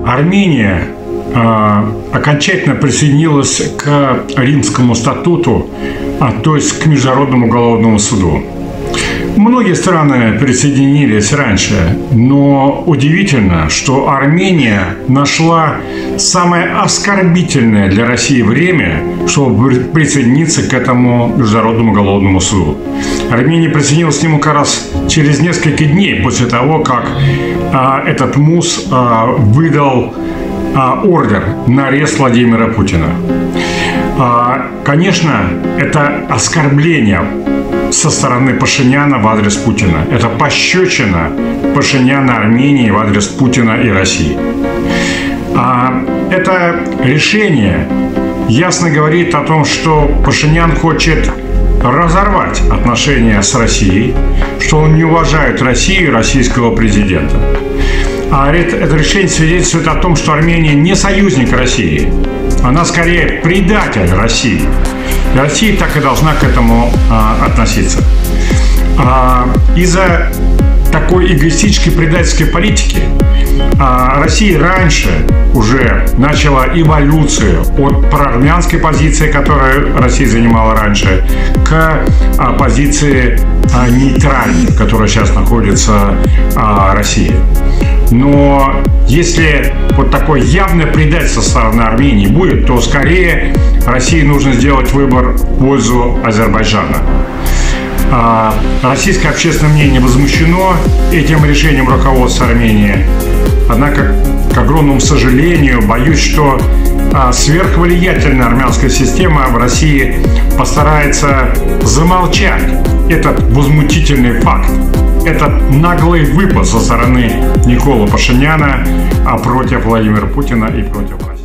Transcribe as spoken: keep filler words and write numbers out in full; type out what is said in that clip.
Армения э, окончательно присоединилась к Римскому статуту, а, то есть к Международному уголовному суду. Многие страны присоединились раньше, но удивительно, что Армения нашла самое оскорбительное для России время, чтобы присоединиться к этому Международному уголовному суду. Армения присоединилась к нему как раз через несколько дней после того, как а, этот МУС а, выдал а, ордер на арест Владимира Путина. А, конечно, это оскорбление со стороны Пашиняна в адрес Путина. Это пощечина Пашиняна Армении в адрес Путина и России. А это решение ясно говорит о том, что Пашинян хочет разорвать отношения с Россией, что он не уважает Россию и российского президента. А это решение свидетельствует о том, что Армения не союзник России. Она скорее предатель России. И Россия так и должна к этому а, относиться. А, из-за такой эгоистической предательской политики а, Россия раньше уже начала эволюцию от проармянской позиции, которую Россия занимала раньше, к а, позиции а, нейтральной, в которой сейчас находится а, Россия. Но если вот такое явное предательство со стороны Армении будет, то скорее России нужно сделать выбор в пользу Азербайджана. А российское общественное мнение возмущено этим решением руководства Армении. Однако, к огромному сожалению, боюсь, что а, сверхвлиятельная армянская система в России постарается замолчать этот возмутительный факт. Этот наглый выпад со стороны Николы Пашиняна против Владимира Путина и против России.